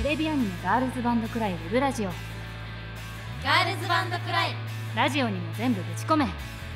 レビアニメガールズバンドくらいウェブラジオ。 ガールズバンドくらいラジオにも全部ぶち込め。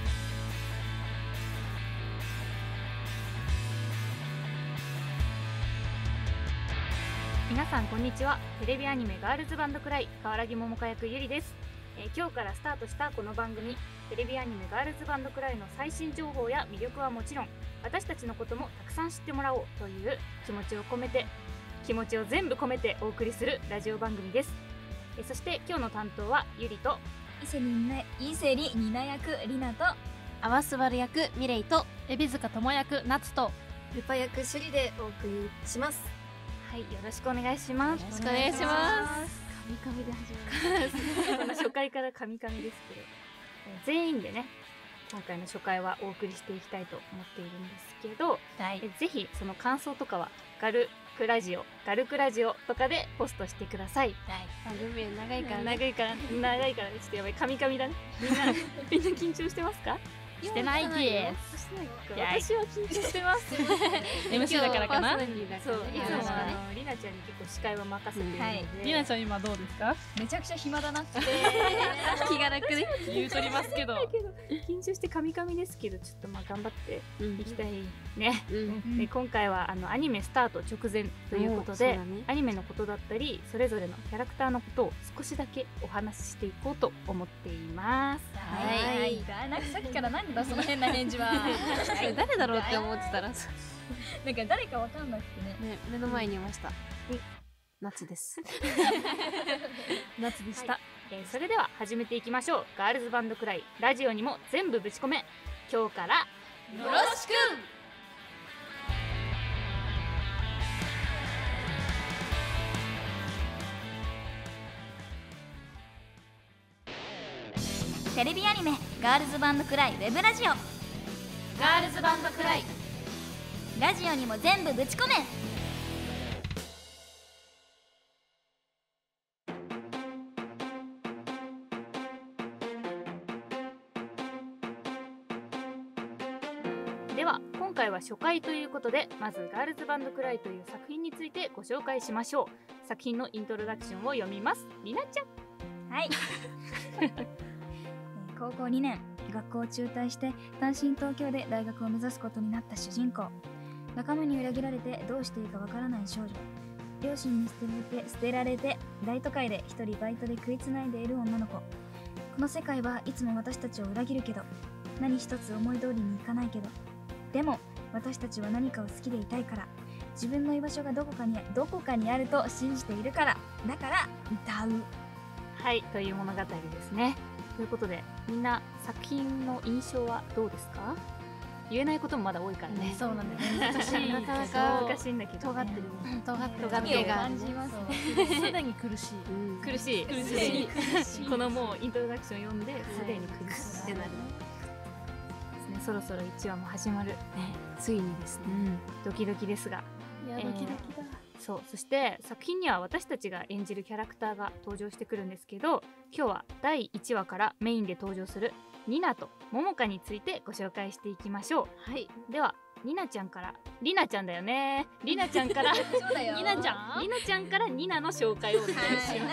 皆さんこんにちは。テレビアニメガールズバンドくらい川原木桃香役ゆりです。今日からスタートしたこの番組、テレビアニメガールズバンドくらいの最新情報や魅力はもちろん、私たちのこともたくさん知ってもらおうという気持ちを全部込めてお送りするラジオ番組です。そして今日の担当はゆりと伊勢里ニナ役リナとアワスバル役ミレイと海老塚智役ナツとルパ役シュリでお送りします。 はい、よろしくお願いします。 よろしくお願いします。 カミカミで始まる初回からカミカミですけど、全員でね今回の初回はお送りしていきたいと思っているんですけど、 はい、 ぜひその感想とかはガルクラジオとかでポストしてください。 番組長いから長いからちょっとやばい、カミカミだね。みんな緊張してますか？ してないです。私は緊張してます。 MC だからかな。 そう、いつもりなちゃんに結構司会は任せているので。 りなちゃん今どうですか？ めちゃくちゃ暇だなって気が楽で言うとりますけど緊張してカミカミですけど、ちょっとまあ頑張っていきたいね。で今回はアニメスタート直前ということで、アニメのことだったりそれぞれのキャラクターのことを少しだけお話ししていこうと思っています。 はい。なんかさっきから何だその変な返事は。 誰だろうって思ってたらなんか誰かわかんなくてね。 目の前にいました。夏です。 夏でした。それでは始めていきましょう。ガールズバンドくらいラジオにも全部ぶち込め。今日からよろしく。テレビアニメガールズバンドくらいウェブラジオ。 ガールズバンドくらいラジオにも全部ぶち込め。 では今回は初回ということで、まずガールズバンドくらいという作品についてご紹介しましょう。作品のイントロダクションを読みます。りなちゃん。 はい。高校2年、学校を中退して単身東京で大学を目指すことになった主人公。仲間に裏切られてどうしていいかわからない少女。両親に捨てられて大都会で一人バイトで食いつないでいる女の子。この世界はいつも私たちを裏切るけど、何一つ思い通りにいかないけど、でも私たちは何かを好きでいたいから、自分の居場所がどこかにあると信じているから、だから歌う。 はい、という物語ですね。ということで、みんな作品の印象はどうですか？言えないこともまだ多いからね。 そうなんだよね。難しい。 なかなか難しいんだけど、 尖ってるね。尖ってる感じます。 すでに苦しい。 苦しい。このもうイントロダクション読んですでに苦しいってなる。そろそろ1話も始まる。 ついにですね。 ドキドキですが。 いやドキドキだ。 そう、そして作品には私たちが演じるキャラクターが登場してくるんですけど、今日は第1話からメインで登場するニナとモモカについてご紹介していきましょう。 はい。 ではニナちゃんから、リナちゃんだよね。リナちゃんからそうだよ。 リナちゃんからニナの紹介をお願いします。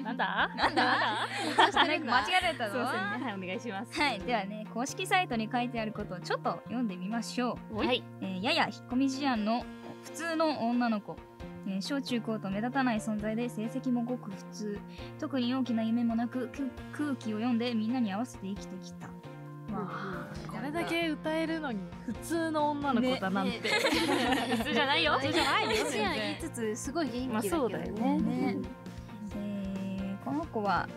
なんだ間違えられたぞ。 そうですね。はい、お願いします。 はい、ではね、公式サイトに書いてあることをちょっと読んでみましょう。 はい。 やや引っ込み思案の普通の女の子。小中高と目立たない存在で成績もごく普通。特に大きな夢もなく空気を読んでみんなに合わせて生きてきた。 これだけ歌えるのに普通の女の子だなんて。 普通じゃないよ。 普通じゃないよ。普通や言いつつすごい元気だけどね。 この子は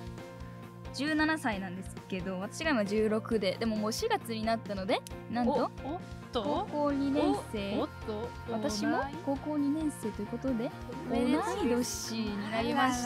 17歳なんですけど、私が今16でもう4月になったので、なんと高校2年生、私も高校2年生ということで同い年になりました。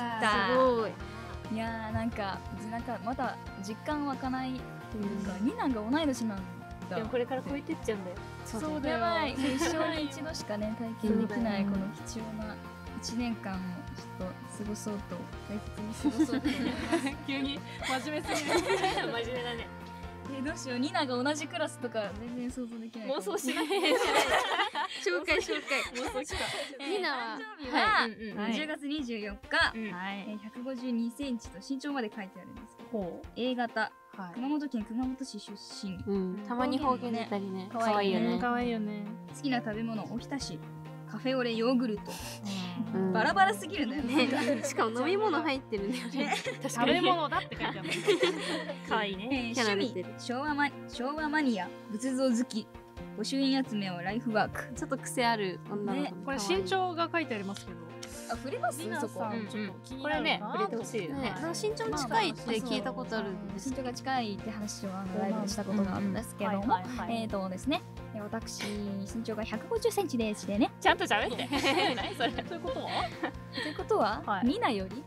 すごい。 いやー、なんかまだ実感湧かないというか、ニナが同い年なんだ。 でもこれから超えてっちゃうんだよ。 そうだよ。やばい。一生に一度しかね体験できないこの貴重な1年間をちょっと過ごそうと、大切に過ごそうと思います。 急に真面目すぎる。 真面目だね。 どうしよう、ニナが同じクラスとか全然想像できない。 妄想しない。 紹介リナはははい 10月24日、 はい 152センチと身長まで書いてあるんですけど、 ほ A 型、 うはい熊本県熊本市出身、 たまに方言出たりね可愛いね可愛いよねかわいいよね好きな食べ物おひたし、カフェオレヨーグルト、 うんバラバラすぎるんだよね。 ねしかも飲み物入ってるんだよね食べ物だって書いてある可愛いね。 キャラ趣出てる味昭和マニア、仏像好き、御朱印集めはライフワーク。 ちょっと癖ある女の子ねこれ身長が書いてありますけどあ、触れますリナそこさ。んちょっと気にこれねなるな触れてほしいよね。 ねなんか身長近いって聞いたことあるんです身長が近いって話をライブでしたことがあるんですけども、ですね、私身長が150センチでしてね。 ちゃんと喋って。何それ。 ということはということは、 はいニナより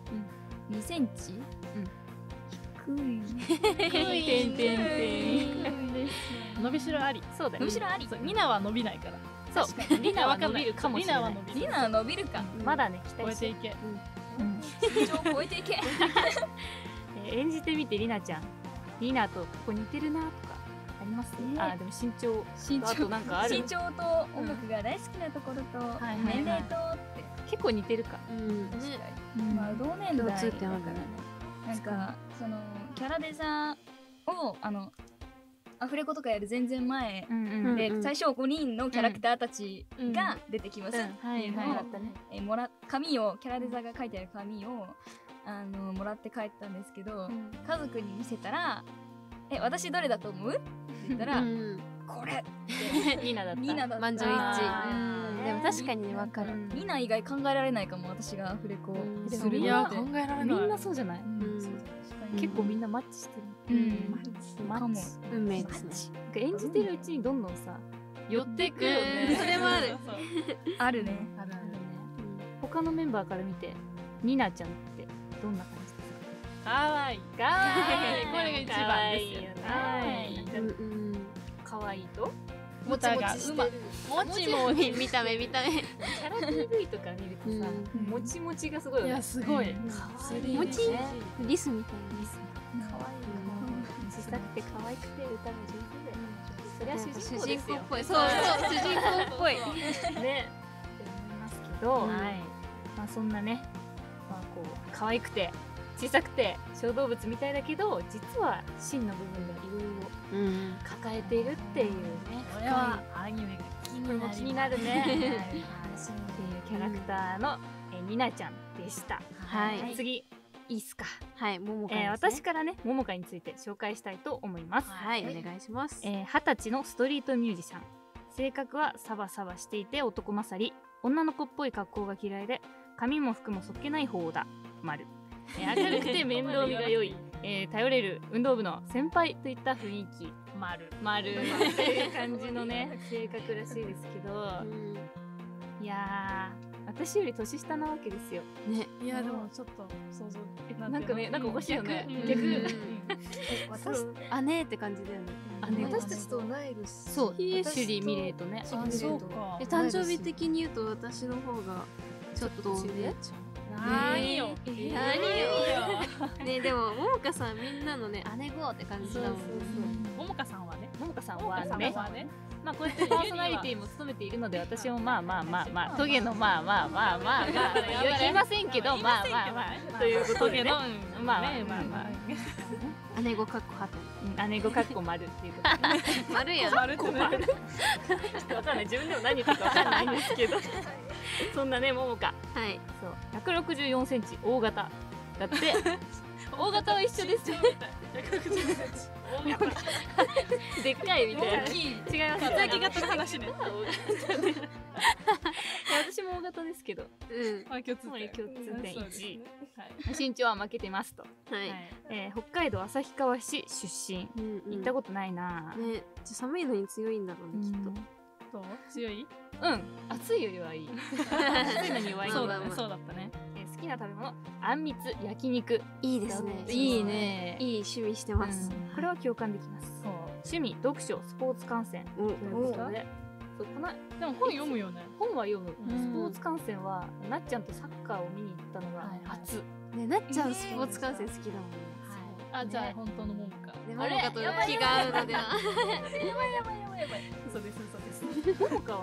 2センチ低い。 てんてんてん。 伸びしろありそうだよ。 むしろあり。 そうニナは伸びないからそう。リナは伸びるかもしれない。 リナは伸びるリナは伸びるか。 まだね期超え待してて。 いけ身長を超えていけ。 演じてみてリナちゃん。リナとここ似てるなとかあります？ ねあでも身長。 身あとなんかある身長と音楽が大好きなところとはいはいはい年齢とって結構似てるか。 うん確かうんに、まあ同年代共通点あるだからね。なんかそのキャラデザをアフレコとかやる全然前うんうんで、最初5人のキャラクターたちが出てきます、 はいはいだったね。 紙をキャラデザが書いてある紙をもらって帰ったんですけど、家族に見せたら「私どれだと思う?」って言ったら「これ!」 リナだった。 ニナだった満場一あ致でも確かにねわかるニナ以外考えられないかも、私がアフレコうんするいのってや考えられないみんなそうじゃない？ うんそう確かに結構みんなマッチしてる。 うんマかもッチ。 運命ですねなんか演じてるうちにどんどんさ寄っていくようんね。 それもあるあるね。 あるある他のメンバーから見てニナちゃんってどんな感じですか？ かわいいかわいいこれが一番ですよねはいうんかわいいと歌がうまもちもち見た目キャラ PV とか見るとさうんもちもちがすごいよね。 いやすごいもちリスみたいなリスかわいい。小さくて可愛くて歌も上手で。それは主人公ですよ。 主人公っぽいそう主人公っぽいね。って思いますけど、 うんまあそんなね、まあこう可愛くて小さくて小動物みたいだけど、実は真の部分ではいろいろ抱えているっていうね。 これはアニメがこれも気になるね。っていうキャラクターのニナちゃんでした。 はい次いいっすか。 はいももかですね私からね、ももかについて紹介したいと思います。 はいお願いします 20歳のストリートミュージシャン。性格はサバサバしていて男勝り、女の子っぽい格好が嫌いで、髪も服もそっけない方だ。丸。明るくて面倒見が良い、頼れる運動部の先輩といった雰囲気。丸っていう感じのね性格らしいですけど、いやー私より年下なわけですよ。 ねいやでもちょっと想像なんかねなんかおかしいよね。 逆うん姉って感じだよね姉私たちと同い年。 そうシュリーミレイとね。 あそうか誕生日的に言うと私の方がちょっとお姉ち何よ何よねでもももかさんみんなのね姉子って感じだもんねももかさんはねももかさんももはねかさんはねまあこうやってパーソナリティも務めているので私もまあトゲのまあ言いませんけどまあということでねまあ姉子かっこはて姉子かっこ丸っていうことで丸や丸ってねちょっとわかんない自分でも何言ってるかわかんないんですけどそんなねももかはいそう164センチ大型だって大型は一緒ですよでっかいみたいな。 大きい違います。 血液型の話ね私も大型ですけど、 うん共通点共通点そうですね 1 はい身長は負けてますと。 はい北海道旭川市出身。行ったことないな。 ねじゃ寒いのに強いんだろうねきっとどう強いうん暑いよりはいい。暑いのに弱いんだそうだねそうだったね好きな食べ物あんみつ焼肉。 いいですねいいね。 いい趣味してますこれは共感できます。趣味読書スポーツ観戦ということで。そうこのでも本読むよね本は読む。 うんスポーツ観戦はなっちゃんとサッカーを見に行ったのが初。 ねなっちゃんスポーツ観戦好きだもんねあじゃあ本当のももかでももかと気が合うのでは嘘です嘘ですももかは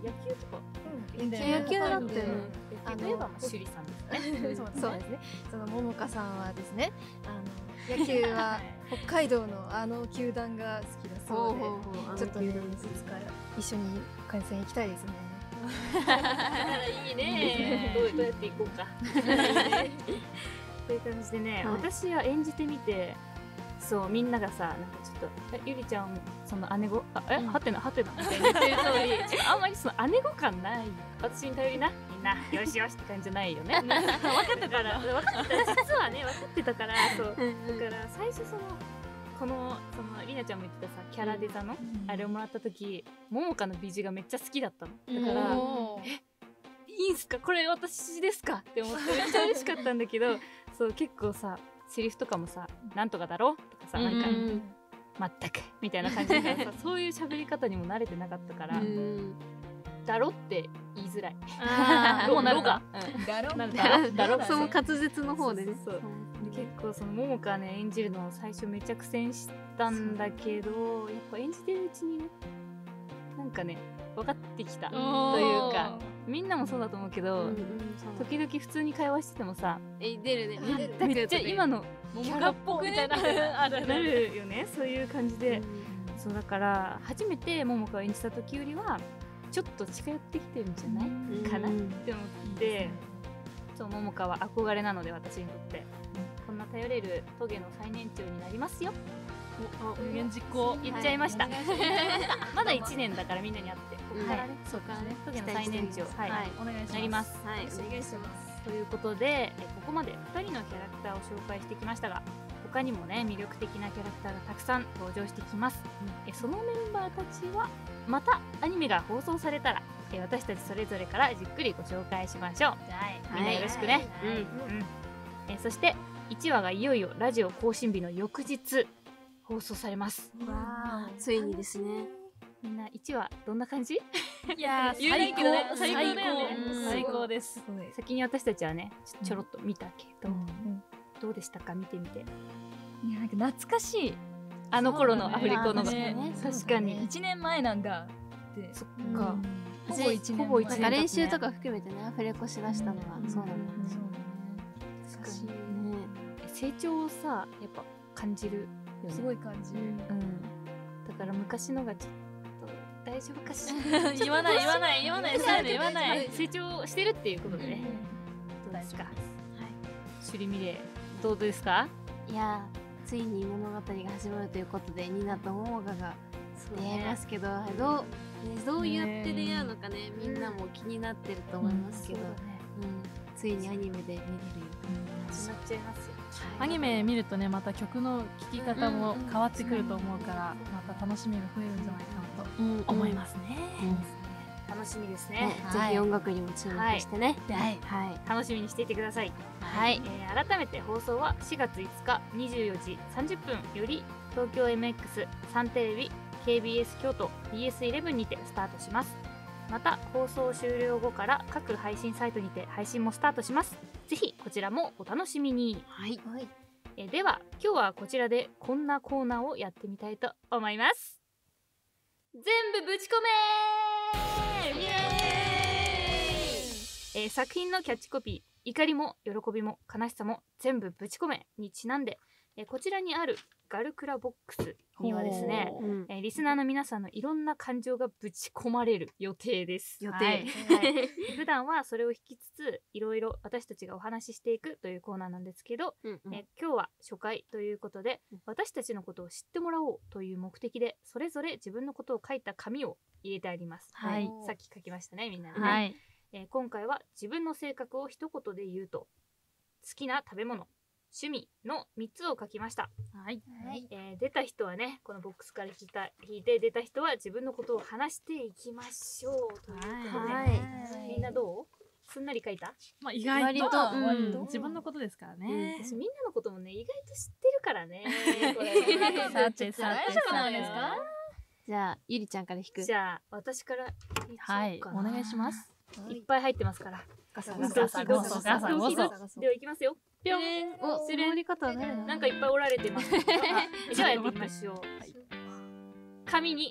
野球とか野球だったよね。 野球といえば趣里さんですね。 そうですね。その桃香さんはですね、野球は北海道の球団が好きだそうで、ちょっとね、いつか一緒に観戦行きたいですね。 いいね。どうやっていこうか。という感じでね、私は演じてみて、そうみんながさ、なんかちょっとゆりちゃんその姉御はてなみたいに言ってる通り、ちょっとあんまりその姉御感ない。私に頼りな、みんなよしよしって感じじゃないよね。分かってたから実はね分かってたから、そうだから最初そのりなちゃんも言ってたさキャラデザのあれをもらった時、桃香の美女がめっちゃ好きだったの。だからいいんすかこれ私ですかって思ってめっちゃ嬉しかったんだけど、そう結構さセリフとかもさなんとかだろとかさ、なんかまったくみたいな感じでさそういう喋り方にも慣れてなかったから、だろって言いづらい。 もうなるか。 だろその滑舌の方でね。 そう結構その桃香ね演じるのを最初めっちゃ苦戦したんだけど、やっぱ演じてるうちにねなんかね分かってきたというか、みんなもそうだと思うけど、時々普通に会話しててもさ出るね。 めっちゃ今のキャラっぽくねなるよね。そういう感じで、そうだから初めて桃香を演じた時よりはちょっと近寄ってきてるんじゃないかなって思って、そう桃香は憧れなので私にとって、こんな頼れるトゲの最年長になりますよ。 有言実行言っちゃいました。まだ1年だからみんなに会ってここからね、そうからねトゲの最年長お願いします。 なります。 はい、お願いします。 ということでここまで2人のキャラクターを紹介してきましたが、他にもね魅力的なキャラクターがたくさん登場してきます。そのメンバーたちはまたアニメが放送されたら私たちそれぞれからじっくりご紹介しましょう。みんなよろしくね。そして1話がいよいよラジオ更新日の翌日放送されます。 ついにですね。 みんな1話どんな感じ？ いや言えないけどね、最高だよね。 最高です。 先に私たちはねちょろっと見たけど、どうでしたか見てみて。 いやなんか懐かしい、 あの頃のアフレコの、 確かに1年前なんだって。 そっか、 ほぼ1年ほぼ一年なんか練習とか含めてねアフレコしだしたのがそうなんだね。 確かにね、成長をさやっぱ感じるよね。 すごい感じる。 だから昔のがちょっと大丈夫かしら。言わない成長してるっていうことでね。どうですか。趣里美玲どうですか。 いやついに物語が始まるということでニナと桃香が出会いますけど、どうやって出会うのかねみんなも気になってると思いますけど、ついにアニメで見れるよ始まっちゃいますよ。 アニメ見るとねまた曲の聴き方も変わってくると思うからまた楽しみが増えるんじゃないかなと思いますね。 楽しみですね。 ぜひ音楽にも注目してね。 楽しみにしていてください。改めて放送は4月5日24時30分より東京 MX、サンテレビ、KBS 京都 BS11 にてスタートします。また放送終了後から各配信サイトにて配信もスタートします。ぜひこちらもお楽しみに。では今日はこちらでこんなコーナーをやってみたいと思います。全部ぶち込めー、イエーイ。作品のキャッチコピー、怒りも喜びも悲しさも全部ぶち込めにちなんで、こちらにあるガルクラボックスにはですね、リスナーの皆さんのいろんな感情がぶち込まれる予定です。普段はそれを引きつついろいろ私たちがお話ししていくというコーナーなんですけど、今日は初回ということで、私たちのことを知ってもらおうという目的でそれぞれ自分のことを書いた紙を入れてあります。さっき書きましたねみんなでね。今回は自分の性格を一言で言うと、好きな食べ物、趣味の3つを書きました。出た人はねこのボックスから引いて出た人は自分のことを話していきましょうということで、みんなどう？すんなり書いた？ 意外と自分のことですからね。 私みんなのこともね意外と知ってるからね。 さてじゃあゆりちゃんから引く。 じゃあ私からお願いします。 いっぱい入ってますから。では行きますよ。ぴょん。 終わり方は誰だ。 なんかいっぱいおられてます。じゃあやってみましょう。紙に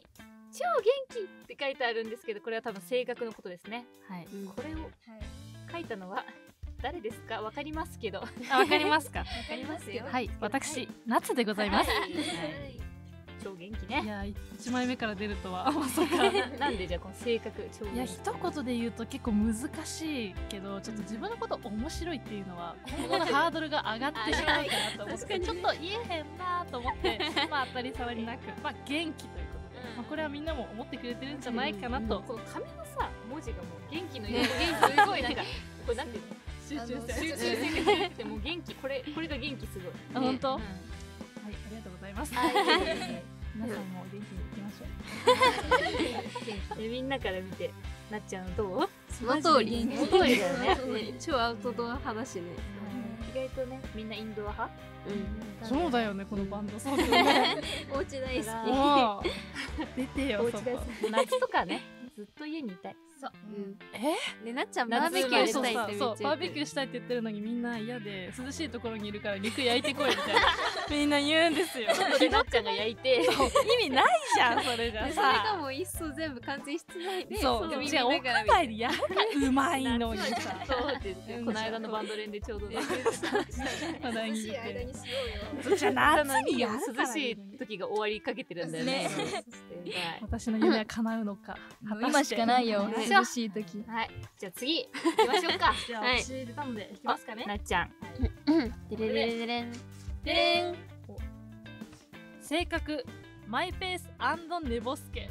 超元気って書いてあるんですけど、これは多分性格のことですね。 はい。 これを書いたのは誰ですか？わかりますけど。 あ、わかりますか？ わかりますよ。 はい、私、夏でございます。 超元気ね。 いや、1枚目から出るとはまさか。 なんでじゃあこの性格超元気。 いや、一言で言うと結構難しいけど、ちょっと自分のこと面白いっていうのは今後のハードルが上がってしまうかなと思ってちょっと言えへんなと思ってまあ当たり障りなくまあ元気ということで、まあこれはみんなも思ってくれてるんじゃないかなと。 この紙のさ文字がもう元気の元気すごいなんかこれなんていうの集中しててもう元気これが元気すごい。 あ、本当？はい、ありがとうございます。皆さんも元気にいきましょう。 みんなから見てなっちゃんどう？ その通り。 その通りだよね。 超アウトドア派だしね。 意外とねみんなインドア派？ そうだよね、このバンドソングね。 お家大好出てよ、そこ。 夏とかねずっと家にいたい。 そう。 でなっちゃんバーベキューしたいってそうバーベキューしたいって言ってるのにみんな嫌で涼しいところにいるから肉焼いてこいみたいなみんな言うんですよ。 でなっちゃんが焼いて意味ないじゃんそれじゃそれがもういっそ全部完全室内でそう違う屋外でやるからうまいのにさ。 そうってこの間のバンド練でちょうど涼しい間にしようよ。 じゃあ夏に涼しい時が終わりかけてるんだよね。 私の夢は叶うのか。 今しかないよ。涼しい時。 はい、じゃあ次行きましょうか。 じゃあ私出たのでいきますかね。 なっちゃん。 デレレレレレンでれん。性格マイペース&寝ぼすけ。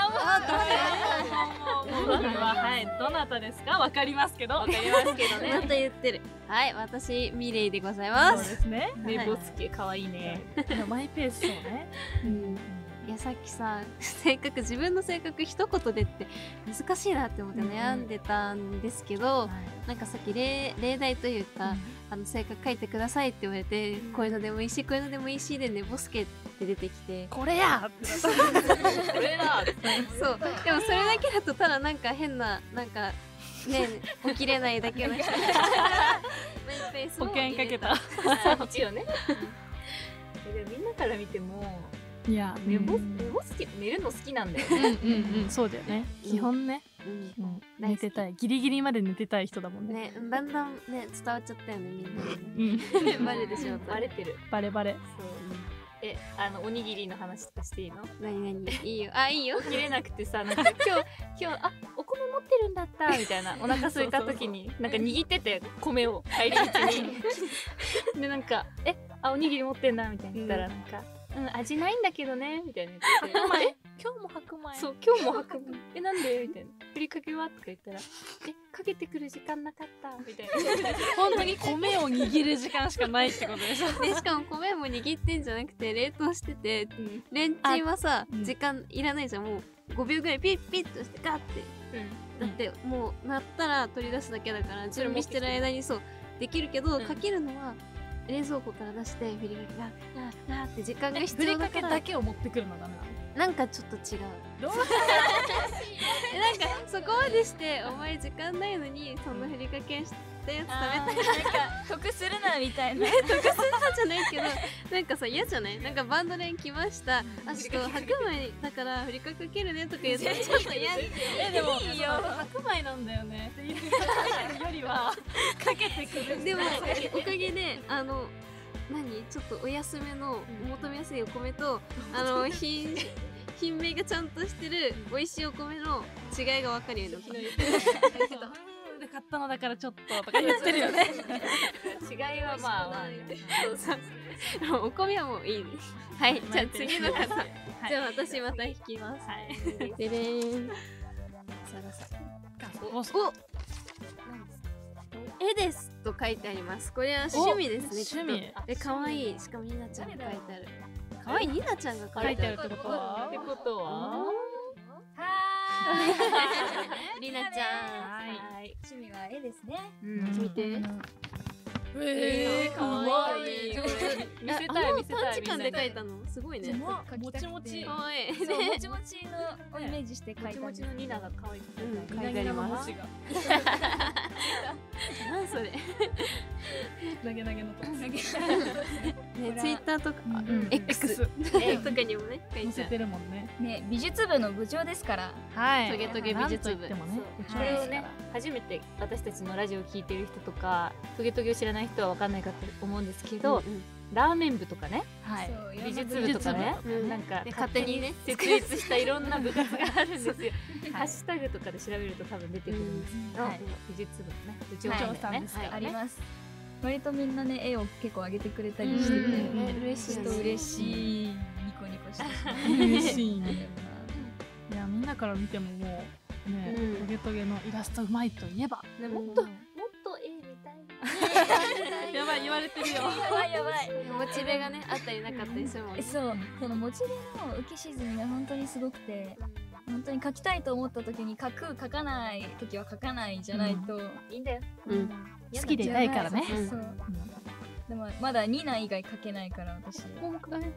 はいどなたですか？わかりますけど。 わかりますけどね。 また言ってる。はい、私ミレイでございまそうす。 ですね。 寝ぼすけ可愛いね。 マイペースそうね。 いやさっきさ自分の性格一言でって難しいなって思って悩んでたんですけど、なんかさっき例題というか、性格書いてくださいって言われて、こういうのでもいいしこういうのでもいいしで寝ぼすけって出てきて、 これやってこれだ。 そうでもそれだけだとただなんか変ななんかね起きれないだけの人保険かけた。 一応ね。でもみんなから見てもいや寝るの好きなんだよね。 そうだよね。基本ね。寝てたい。ギリギリまで寝てたい人だもんね。 だんだんね伝わっちゃったよねみんな。バレてしまった。 バレてる。 バレバレ。 そう。おにぎりの話とかしていいの？ 何いいよ。あ、いいよ。 起きれなくてさ、なんか今日お米持ってるんだったみたいな、お腹空いた時になんか握ってて米を帰り道にでなんかおにぎり持ってんだみたいに言ったらなんか味ないんだけどねみたいな言って今日も白米。 そう今日も白米なんでみたいなふりかけはとか言ったらかけてくる時間なかったみたいな。 本当に米を握る時間しかないってことでしょ。 でしかも米も握ってんじゃなくて冷凍してて、レンチンはさ時間いらないじゃん。もう5秒ぐらいピッピッとしてガッて、だってもう鳴ったら取り出すだけだから準備してる間にそうできるけど、かけるのは冷蔵庫から出してふりかけがって時間が必要だから、 ふりかけだけを持ってくるのダメなの？ なんかちょっと違う。なんかそこまでしてお前時間ないのにそのふりかけしたやつ食べたい。 なんか得するなみたいな。 得するなじゃないけど、なんかさ嫌じゃない？なんかバンド練来ました。ちょっと白米だからふりかけかけるねとか言ってちょっと嫌。 でもいいよ。白米なんだよね。っていうよりはかけてくる。 でもおかげでちょっとお安めの求めやすいお米と品名がちゃんとしてる美味しいお米の違いが分かるようになった。 で買ったのだからちょっととか言ってるよね。 違いはまあお米はもういいです。はい、じゃあ次の方。じゃあ私また引きます。でれーん。絵ですと書いてあります。これは趣味ですね。 趣味。 可愛い。しかもニナちゃんが書いてある。可愛いニナちゃんが書いてあるってことは？ リナちゃん。 趣味は絵ですね。 見て。 かわいい。 見せたい見せたい。 短時間で描いたのすごいね。 もちもち。 かわいい。 そうもちもちのをイメージして描いたんです。 もちもちのニナが可愛くうん描いてあります。 なんそれ。 投げのとこ。 ね、ツイッターとか、X とかにもね、書いてある。 載せてるもんね。 ね、美術部の部長ですから。 はい。 トゲトゲ美術部なんと言ってもね。 これをね、初めて私たちのラジオを聞いてる人とかトゲトゲを知らない人は分かんないかと思うんですけど、ラーメン部とかね、美術部とかね、なんか勝手にね設立したいろんな部活があるんですよ。ハッシュタグとかで調べると多分出てくるんですけど、美術部のね部長さんですからありね。 ます。割とみんなね絵を結構上げてくれたりしてて、 嬉しい。 ちょっと嬉しい。ニコニコして嬉しいね。いやみんなから見てももうね、トゲトゲのイラストうまいといえば。 もっと絵みたい。 やばい言われてるよ。 やばいやばい。 モチベがねあったりなかったりするもんね。 そう、そのモチベの浮き沈みが本当にすごくて、本当に描きたいと思った時に描かない時は描かないじゃないと、 いいんだよ。 好きでいたいからね。 そう。でもまだニナ以外描けないから私。頑張り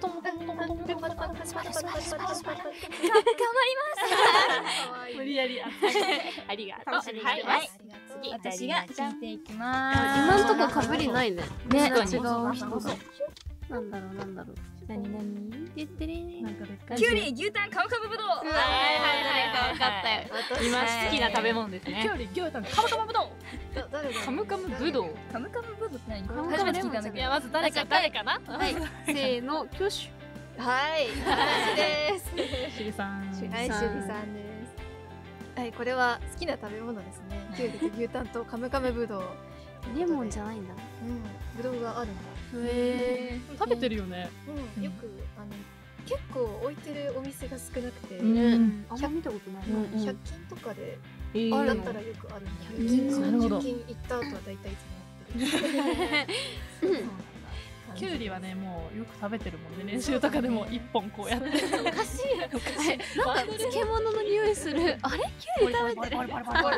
ます。 無理やりありがとう。 はい、次私が聞いていきま今んとこかぶりないね。 ね、 違う人なんだろう。何言ってるす。キュウリ、牛タン、カムカムぶどう。 はい、分かったよ。 今好きな食べ物ですキね。 ュウリ、牛タン、カムカムぶどう。 カムカムぶどう。 カムカムぶどうって何？ カムカム初めて聞いたんだけど。 いやまず誰かな。 はい、せーの、挙手。 はい、私です。 しりさん。 はい、しゅりさんです。はい、これは好きな食べ物ですね。キュウリと牛タンとカムカムぶどう。 レモンじゃないんだ。 ぶどうがあるんだ。 へ食べてるよね。 よく結構置いてるお店が少なくて、 あんま見たことない。 100均とかであだったらよくあるんだけど、 なるほど 100均行った後は大体いつもやってる。 キュウリはねもうよく食べてるもんね。練習とかでも一本こうやって。 おかしい。なんか漬物の匂いする。あれキュウリ食べてる。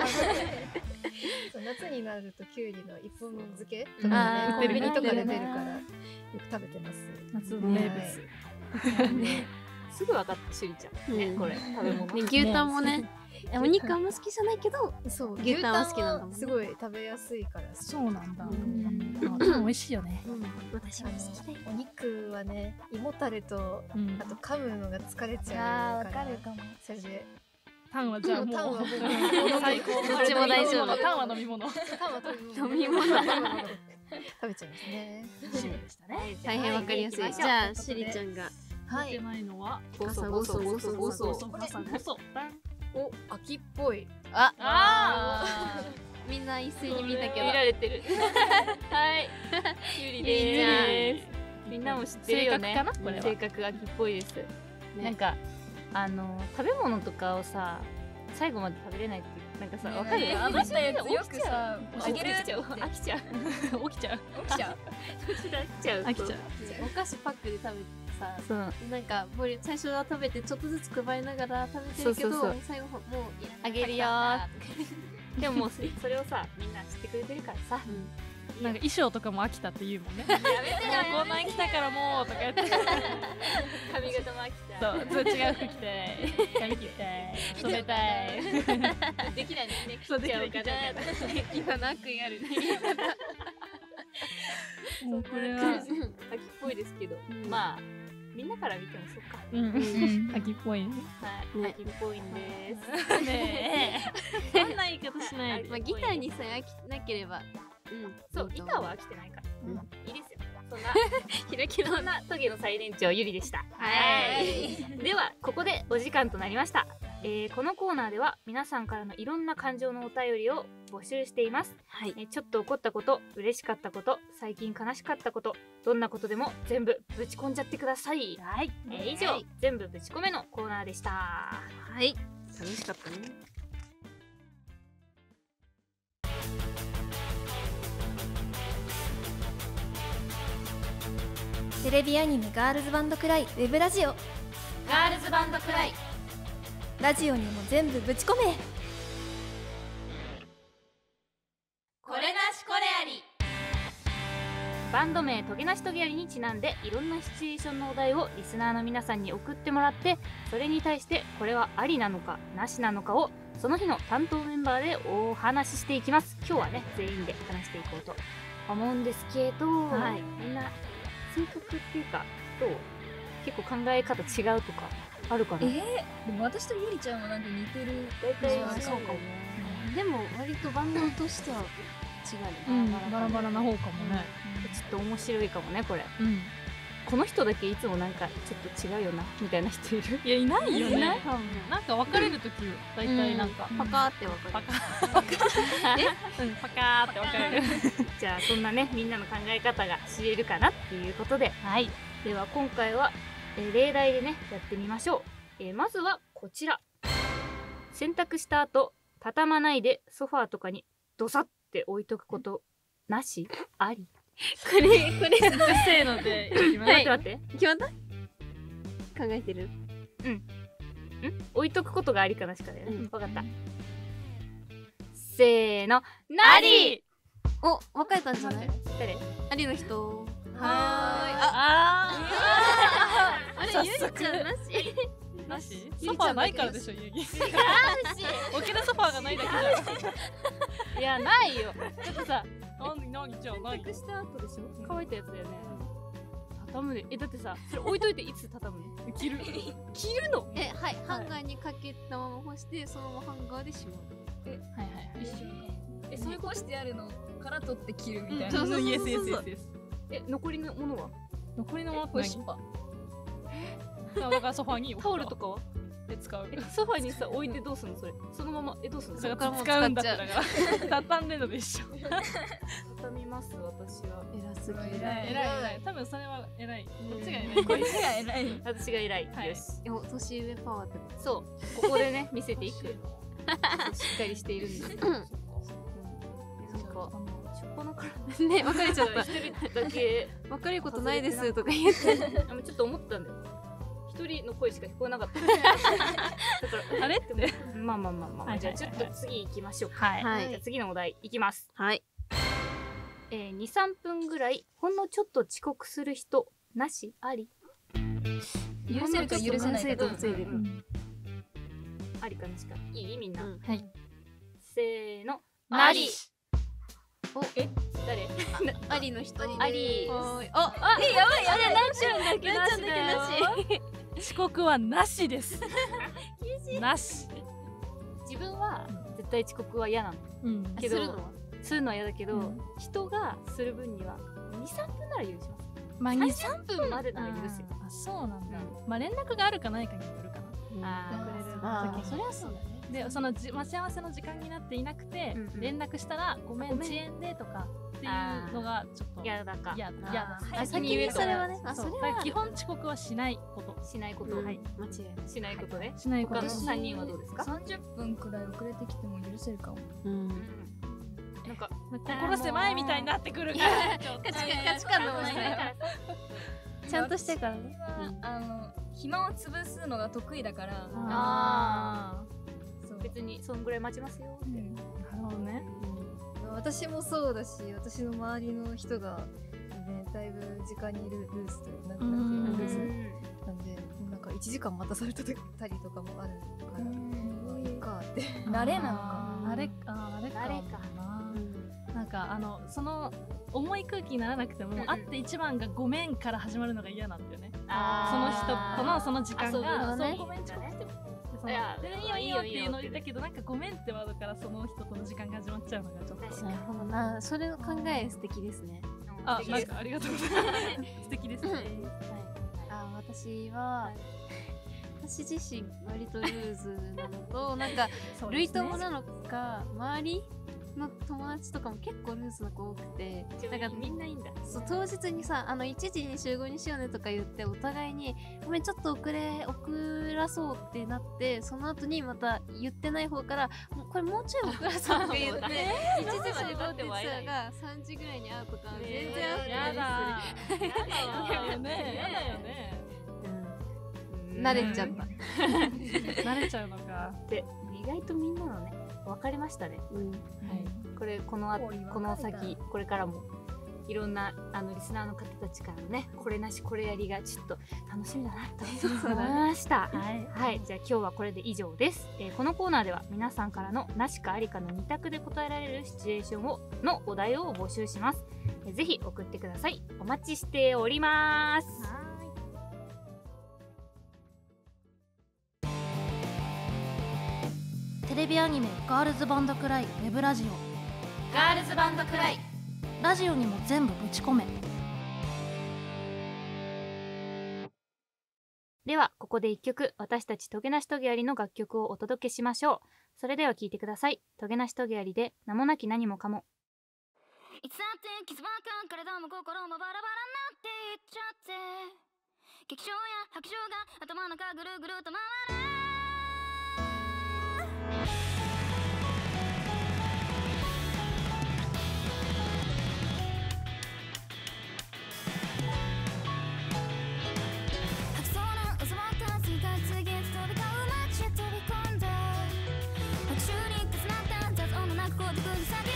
夏になるとキュウリの一本漬けとかね、コンビニとかで出るからよく食べてます。 夏の名物。 すぐ分かったしゅりちゃん。ねこれ食べ物。 牛タンもね。お肉あんま好きじゃないけど、 そう牛タンは好きなんだもんね。 すごい食べやすいから。 そうなんだ。美味しいよね。 私も好きだよ。 お肉はね、胃もたれとあと噛むのが疲れちあー、 ゃうから。 わかるかも。 それでタンはじゃあもうタンはもう最高。 どっちも大丈夫。 タンは飲み物。 タンは飲み物。 食べちゃいますね。 趣味でしたね。 大変わかりやすい。じゃあしりちゃんが。 持ってないのはゴソゴソゴソゴソ。 ゴソゴソ。 お、秋っぽい。 あ、みんな一斉に見たけど。 見られてる。はい。ゆりです。みんなも知ってるよね。 性格かなこれは。 性格秋っぽいです。なんか食べ物とかをさ最後まで食べれないってなんかさわかる？ 余ったやつよくさ、 あげる飽きちゃう。 起きちゃう。 飽きちゃう。 飽きちゃう。 お菓子パックで食べてさ、 そうなんか最初は食べてちょっとずつ配りながら食べてるけど、最後もうあげるよでももうそれをさみんな知ってくれてるからさ、 なんか衣装とかも飽きたって言うもんね。やめてよ。こんなに来たからもうとか言って。 髪型も飽きた。 そう、ずっと違う服着て、髪切って染めたい。 できないのね。 そうできないかな。 今の悪意あるね。 もうこれは秋っぽいですけど、まあみんなから見てもそうか。 秋っぽいね。 はい、秋っぽいんです。 ねえ。そんな言い方しないで。 まあギターにさえ飽きなければ、 そうギターは飽きてないから。いいですよ。そんなそんなトゲの最年長ゆりでした。はい。ではここでお時間となりました。このコーナーでは皆さんからのいろんな感情のお便りを募集しています。ちょっと怒ったこと、嬉しかったこと、最近悲しかったこと、どんなことでも全部ぶち込んじゃってください。はい。以上、全部ぶち込めのコーナーでした。 はい。楽しかったね。 テレビアニメガールズバンドくらいウェブラジオ。 ガールズバンドくらいラジオにも全部ぶち込め。 これなしこれあり。 バンド名トゲナシトゲヤリにちなんでいろんなシチュエーションのお題をリスナーの皆さんに送ってもらって、それに対してこれはありなのかなしなのかをその日の担当メンバーでお話ししていきます。今日はね全員で話していこうと思うんですけど、 はい、 みんな性格っていうかどう？結構考え方違うとかあるかな？ でも私とゆりちゃんはなんか似てる。 大体そうかも。でも割とバンドとしては違う、 バラバラな方かもね。 ちょっと面白いかもねこれ。 うんこの人だけいつもなんかちょっと違うよなみたいな人いる？ いやいないよね。 多分なんか別れるとき大体なんかパカーって分かる。 パカーって別れる。 じゃあそんなねみんなの考え方が知れるかなっていうことで、 はい。 では今回は、例題でねやってみましょう。まずはこちら。洗濯した後畳まないでソファーとかにドサって置いとくことなし？あり？ これせーので待って決まった？考えてる？ 置いとくことがありかなしかね。わかった。せーの、なり！ お、別れたんじゃない？ 誰？ ありの人。 ああれゆりちゃんなし？ なし？ソファーないからでしょゆぎ。置けるソファーがないだけじゃん。 いやないよ。ちょっとさ、 何じゃあない。 洗濯した後でしょ？乾いたやつだよね。畳むね。だってさ、それ置いといていつ畳むの？ 着る。 着るの？ はい、ハンガーにかけたまま干してそのままハンガーでしまう。 はいはい。 それ干してあるのから取って着るみたいな。 そうそうそうそう。 イエスイエスイエスイエス。 残りのものは？ 残りのものって何？ ソファだからソファーにタオルとかは？ で使う。 ソファにさ置いてどうすんのそれ？そのままどうすんの？ それから使うんだったら畳んでんので一緒。 畳みます私は。 偉すぎる。 偉い。多分それは偉い。こっちが偉い。 こっちが偉い。 私が偉い。 はいよし。 年上パワーって。 そうここでね見せていく。しっかりしているんです。なんかしょっぱなからね、別れちゃった。 一人だけ別れることないですとか言って。 ちょっと思ったんだよ。一人の声しか聞こえなかった。だからあれってね。まあじゃあちょっと次行きましょう。 はい。 じゃあ次のお題いきます。 はい。 2、3分ぐらいほんのちょっと遅刻する人なし？あり？ 許せるか許せないか。 ありかなしか。いいみんな。 はい。 せーの。 あり。 お、 誰？ ありの人。 あり。 やばい。 なっちゃうんだけなしだよ。 遅刻はなしです。なし。 自分は絶対遅刻は嫌なの。けどするのは嫌だけど、人がする分には2、3分なら許します。 まあ 2、3分までなら許すよ。 あ、そうなんだ。まあ連絡があるかないかによるかな。 そりゃそうだね。 で、その待ち合わせの時間になっていなくて連絡したらごめん遅延でとかっていうのがちょっと嫌だか。 嫌だ。 先にそれはね。 基本遅刻はしないこと。 しないこと。 はい。間違いない。 しないことね。 しないこと。 他の3人はどうですか ？30分くらい遅れてきても許せるかも。 なんか心狭いみたいになってくるから。 価値観の問題。ちゃんとしてからね。 暇を潰すのが得意だから。 別にそんぐらい待ちますよって。 なるほどね。 私もそうだし、私の周りの人がね、だいぶ時間にいるルースというなんていうルースなんで、なんか1時間待たされたりとかもあるから、いいかって慣れなのか。 慣れかなんかその重い空気にならなくても、会って一番がごめんから始まるのが嫌なんだよね。その人とのその時間がごめん遅刻してもいいよっていうのだけど、なんかごめんってワードからその人との時間が始まっちゃうのがちょっと。 なるほどな。それの考え素敵ですね。 なんかありがとうございます。素敵ですね。 私は私自身割とルーズなのと、なんか類友なのか周りの友達とかも結構ルーズな子多くて、 なんかみんないいんだ。 そう、当日にさ、1時に集合にしようねとか言ってお互いにごめんちょっと遅らそうってなって、その後にまた言ってない方からこれもうちょい遅らそうとか言って1時集合って言ってたが3時ぐらいに会うとか全然会ってやだよね。 慣れちゃった。 慣れちゃうのか。 で、意外とみんなのね、分かりましたね。この先、これからもいろんなリスナーの方たちからのねこれなしこれやりがちょっと楽しみだなと思いましたはい、じゃあ今日はこれで以上です、このコーナーでは皆さんからのなしかありかの2択で答えられるシチュエーションのお題を募集します。ぜひ送ってください。お待ちしております。 テレビアニメガールズバンドクライウェブラジオガールズバンドクライラジオにも全部ぶち込め。 ではここで1曲私たちトゲなしトゲありの楽曲をお届けしましょう。それでは聴いてください。トゲなしトゲありで名もなき何もかも。 いつだって傷ばっか体も心もバラバラになっていっちゃって、劇場や白状が頭の中ぐるぐると回る。吐きそうな嘘ばっか次から次へと飛び交う街へ飛び込んだ。拍手に重なった雑音の中孤独に叫ぶ。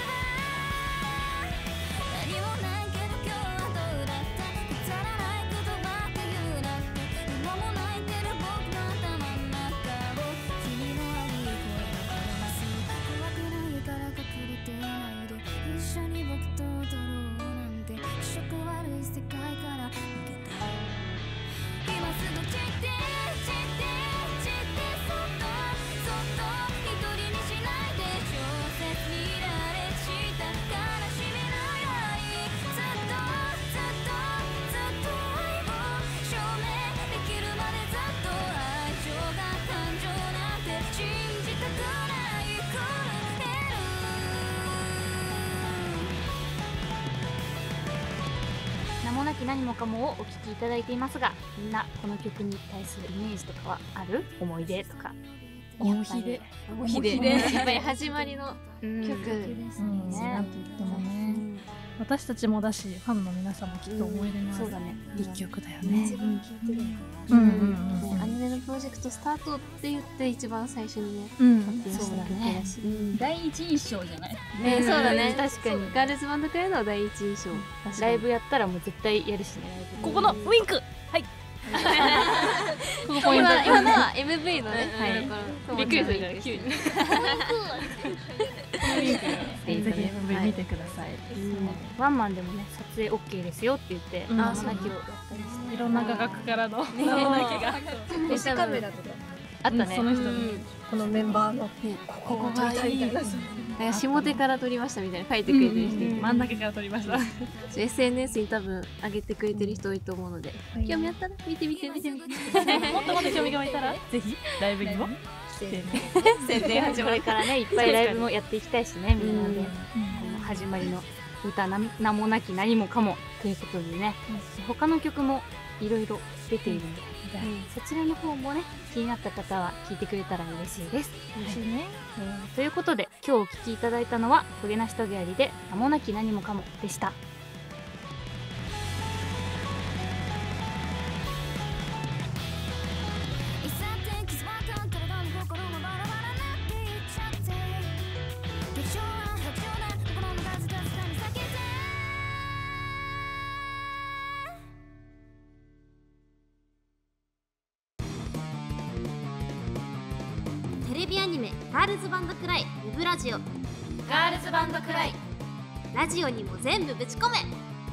何もないけど今日はどうだった。くだらないことばっか言うなって。今も泣いてる僕の頭の中を君の悪い声が流す。怖くないから隠れてないで一緒に僕と踊ろうなんて気色悪い世界から抜けた。今すぐ散って散って散ってそっとそっと一人にしないで小説にられした悲しみのようにずっとずっとずっと愛を証明できるまでずっと愛情が感情なんて信じたくないくれる。 名もなき何もかもをお聴きいただいていますが、みんなこの曲に対するイメージとかはある？思い出とか。 思い出やっぱり始まりの曲ですね。 なんといってもね、私たちもだしファンの皆さんもきっと思い出のあるそうだね。 一曲だよね。 一番聴いてるアニメのプロジェクトスタートって言って一番最初にね発表した曲だし、 第一印象じゃない？ そうだね。 確かにガールズバンドクライの第一印象。 ライブやったらもう絶対やるしね。ライブここのウインク、はいここポイント。 今のは MV のね、 はいびっくりするから急にぜひ MV 見てください。 ワンマンでもね撮影 OK ですよって言って名もなきをやったりしていろんな画角からの名もなきが推しカメラとかあったね。 その人のこのメンバーのここを撮りたいみたいな。 なんか下手から撮りましたみたいな書いてくれてる人いて、 真ん中から撮りました。 SNS に多分上げてくれてる人多いと思うので、興味あったら見てみて。 もっともっと興味が湧いたらぜひライブにも来てね。 宣伝始これからねいっぱいライブもやっていきたいしね、みんなで、この始まりの歌名もなき何もかもということでね、他の曲もいろいろ出ているので、そちらの方もね気になった方は聞いてくれたら嬉しいです。 嬉しいね。 ということで今日お聴きいただいたのはトゲなしトゲありで名もなき何もかもでした。 いつだって傷ばっか体も心もバラバラになっていっちゃって、劇場は白状だ心の数々がに避けて。 テレビアニメガールズバンドクライウェブラジオガールズバンドクライラジオにも全部ぶち込め。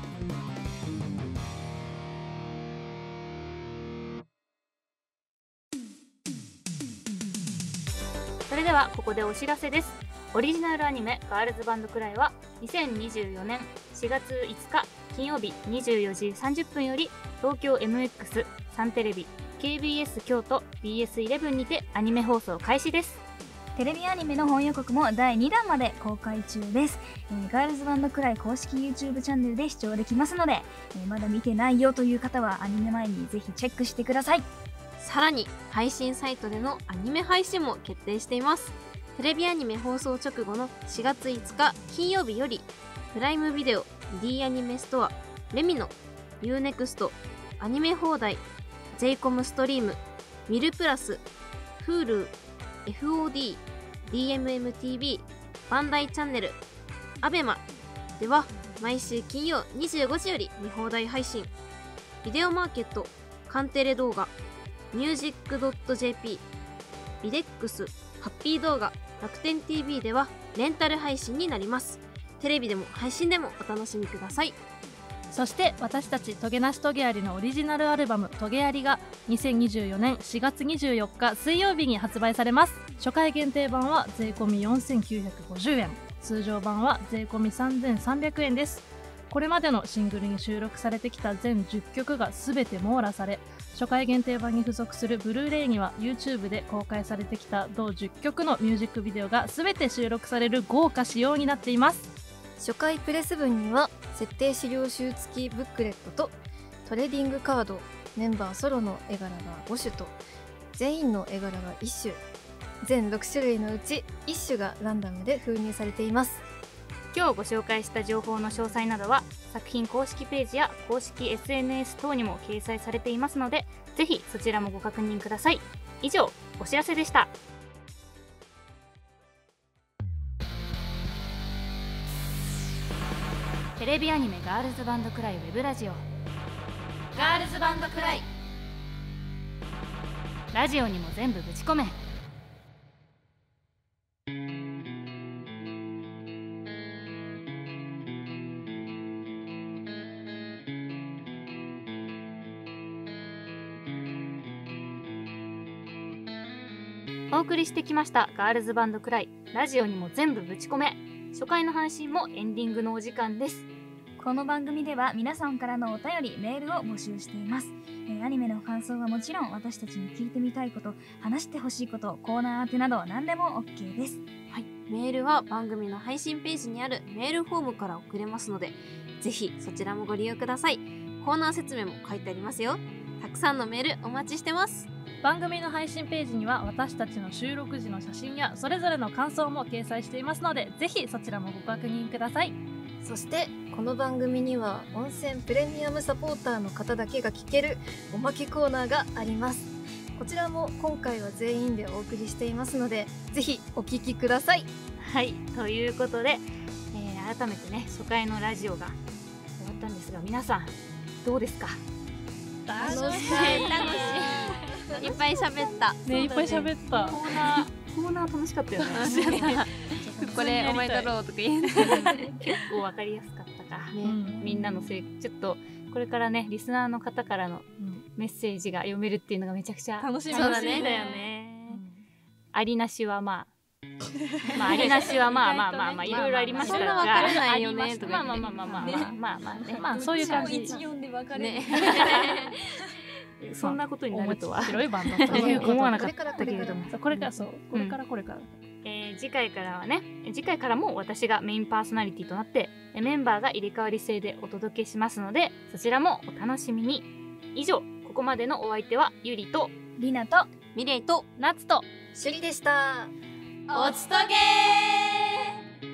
それではここでお知らせです。オリジナルアニメガールズバンドクライは2024年4月5日金曜日24時30分より東京 MX、サンテレビ、KBS 京都 BS11 にてアニメ放送開始です。 テレビアニメの本予告も第2弾まで公開中です。ガールズバンドクライ公式 YouTube チャンネルで視聴できますので、まだ見てないよという方はアニメ前にぜひチェックしてください。 さらに配信サイトでのアニメ配信も決定しています。テレビアニメ放送直後の4月5日金曜日よりプライムビデオ、D アニメストア、レミノ、UNEXT、アニメ放題、JCOM ストリーム、ミルプラス、Hulu、FOD、DMMTV、バンダイチャンネル、アベマでは毎週金曜25時より見放題配信。ビデオマーケット、カンテレ動画、music.jp、ビデックス、ハッピー動画、楽天 TV ではレンタル配信になります。テレビでも配信でもお楽しみください。 そして私たちトゲなしトゲアリのオリジナルアルバムトゲアリが2024年4月24日水曜日に発売されます。初回限定版は税込み4950円、通常版は税込み3300円です。これまでのシングルに収録されてきた全10曲が全て網羅され、初回限定版に付属するブルーレイには YouTube で公開されてきた同10曲のミュージックビデオが全て収録される豪華仕様になっています。 初回プレス文には設定資料集付きブックレットとトレーディングカード、メンバーソロの絵柄が5種と全員の絵柄が1種、全6種類のうち1種がランダムで封入されています。 今日ご紹介した情報の詳細などは作品公式ページや公式 SNS 等にも掲載されていますので、ぜひそちらもご確認ください。以上、お知らせでした。テレビアニメガールズバンドクライウェブラジオ、ガールズバンドクライ、ラジオにも全部ぶち込め。お送りしてきましたガールズバンドクライ、ラジオにも全部ぶち込め。初回の配信もエンディングのお時間です。 この番組では皆さんからのお便り、メールを募集しています。アニメの感想はもちろん、私たちに聞いてみたいこと、話してほしいこと、コーナー宛てなど何でも OK です。 はい、メールは番組の配信ページにあるメールフォームから送れますので、ぜひそちらもご利用ください。コーナー説明も書いてありますよ。たくさんのメールお待ちしてます。 番組の配信ページには私たちの収録時の写真やそれぞれの感想も掲載していますので、ぜひそちらもご確認ください。 そしてこの番組には温泉プレミアムサポーターの方だけが聞けるおまけコーナーがあります。こちらも今回は全員でお送りしていますので、ぜひお聞きください。 はい、ということで、改めてね、初回のラジオが終わったんですが、皆さんどうですか？ 楽しいいっぱい喋ったね、いっぱい喋った。 コーナー楽しかったよね。 これお前だろうとか言えない結構わかりやすかったか、みんなのちょっとこれからね、リスナーの方からのメッセージが読めるっていうのがめちゃくちゃ楽しみだよね。ありなしはまあありなしはまあいろいろありましたが、 そんなわからないよねとかまあそういう感じ。 1-4で分かれる。 そんなことになるとは白いバンドと思わなかったけれども、 これから次回からも私がメインパーソナリティとなってメンバーが入れ替わり制でお届けしますので、そちらもお楽しみに。以上、ここまでのお相手はゆりとりなとミレイと夏とシュリでした。 おつとげー。